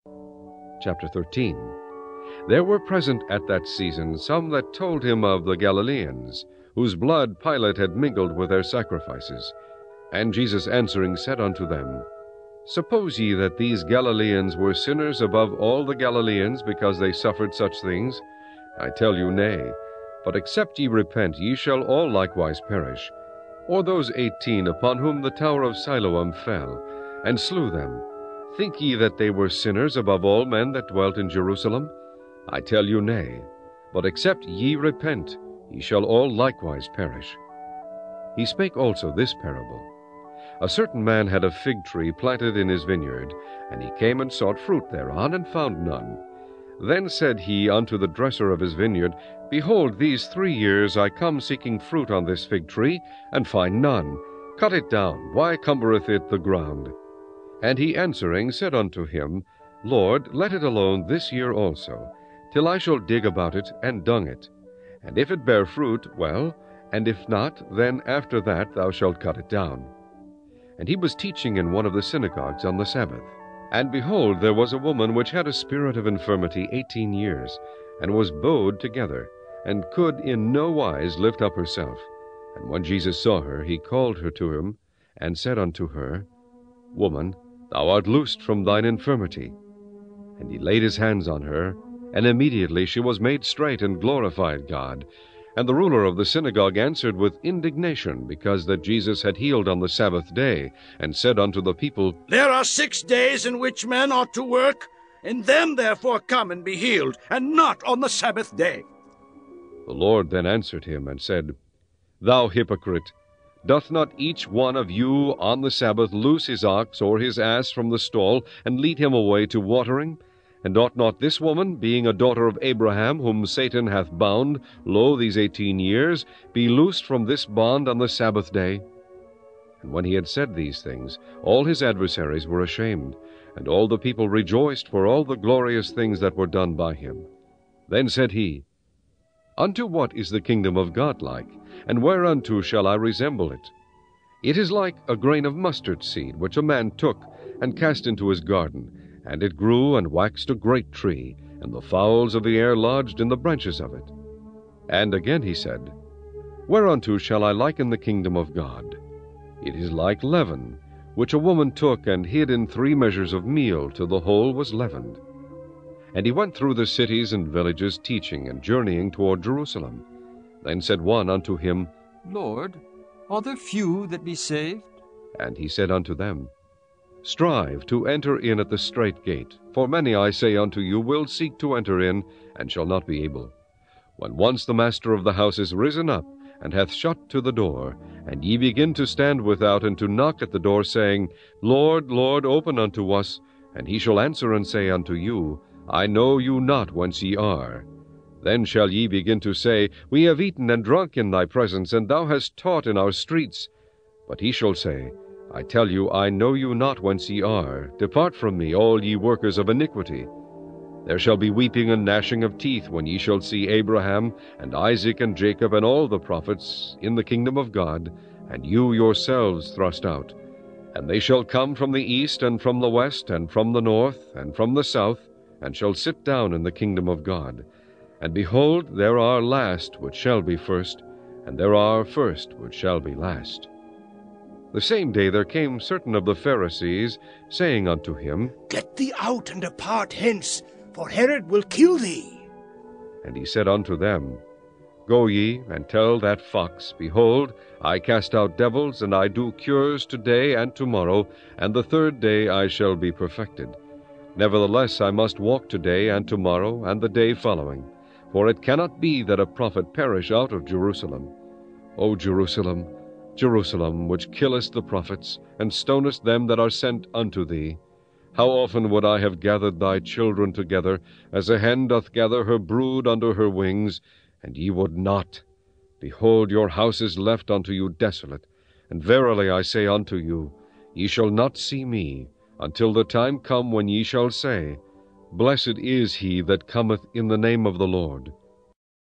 Chapter 13. There were present at that season some that told him of the Galileans, whose blood Pilate had mingled with their sacrifices. And Jesus answering said unto them, Suppose ye that these Galileans were sinners above all the Galileans, because they suffered such things? I tell you, nay. But except ye repent, ye shall all likewise perish. Or those 18 upon whom the tower of Siloam fell, and slew them, think ye that they were sinners above all men that dwelt in Jerusalem? I tell you, nay. But except ye repent, ye shall all likewise perish. He spake also this parable. A certain man had a fig tree planted in his vineyard, and he came and sought fruit thereon, and found none. Then said he unto the dresser of his vineyard, Behold, these 3 years I come seeking fruit on this fig tree, and find none. Cut it down, why cumbereth it the ground? And he answering said unto him, Lord, let it alone this year also, till I shall dig about it, and dung it. And if it bear fruit, well, and if not, then after that thou shalt cut it down. And he was teaching in one of the synagogues on the Sabbath. And behold, there was a woman which had a spirit of infirmity 18 years, and was bowed together, and could in no wise lift up herself. And when Jesus saw her, he called her to him, and said unto her, Woman, thou art loosed from thine infirmity. And he laid his hands on her, and immediately she was made straight, and glorified God. And the ruler of the synagogue answered with indignation, because that Jesus had healed on the Sabbath day, and said unto the people, There are 6 days in which men ought to work. In them therefore come and be healed, and not on the Sabbath day. The Lord then answered him, and said, Thou hypocrite, doth not each one of you on the Sabbath loose his ox or his ass from the stall, and lead him away to watering? And ought not this woman, being a daughter of Abraham, whom Satan hath bound, lo, these 18 years, be loosed from this bond on the Sabbath day? And when he had said these things, all his adversaries were ashamed, and all the people rejoiced for all the glorious things that were done by him. Then said he, Unto what is the kingdom of God like, and whereunto shall I resemble it? It is like a grain of mustard seed, which a man took, and cast into his garden, and it grew and waxed a great tree, and the fowls of the air lodged in the branches of it. And again he said, Whereunto shall I liken the kingdom of God? It is like leaven, which a woman took and hid in 3 measures of meal, till the whole was leavened. And he went through the cities and villages, teaching and journeying toward Jerusalem. Then said one unto him, Lord, are there few that be saved? And he said unto them, Strive to enter in at the strait gate, for many, I say unto you, will seek to enter in, and shall not be able. When once the master of the house is risen up, and hath shut to the door, and ye begin to stand without, and to knock at the door, saying, Lord, Lord, open unto us, and he shall answer and say unto you, I know you not whence ye are. Then shall ye begin to say, We have eaten and drunk in thy presence, and thou hast taught in our streets. But he shall say, I tell you, I know you not whence ye are. Depart from me, all ye workers of iniquity. There shall be weeping and gnashing of teeth, when ye shall see Abraham, and Isaac, and Jacob, and all the prophets in the kingdom of God, and you yourselves thrust out. And they shall come from the east, and from the west, and from the north, and from the south, and shall sit down in the kingdom of God. And behold, there are last which shall be first, and there are first which shall be last. The same day there came certain of the Pharisees, saying unto him, Get thee out and depart hence, for Herod will kill thee. And he said unto them, Go ye, and tell that fox, Behold, I cast out devils, and I do cures today and tomorrow, and the 3rd day I shall be perfected. Nevertheless I must walk today and tomorrow, and the day following. For it cannot be that a prophet perish out of Jerusalem. O Jerusalem, Jerusalem, which killest the prophets, and stonest them that are sent unto thee, how often would I have gathered thy children together, as a hen doth gather her brood under her wings, and ye would not. Behold, your house is left unto you desolate. And verily I say unto you, ye shall not see me, until the time come when ye shall say, Blessed is he that cometh in the name of the Lord.